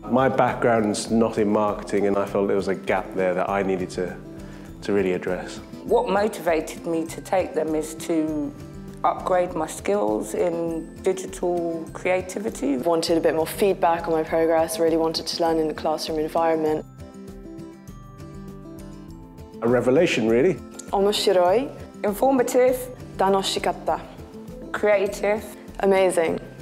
My background's not in marketing, and I felt there was a gap there that I needed to really address. What motivated me to take them is to upgrade my skills in digital creativity. Wanted a bit more feedback on my progress, really wanted to learn in the classroom environment. A revelation, really. Omoshiroi. Informative. Tanoshikatta. Creative. Amazing.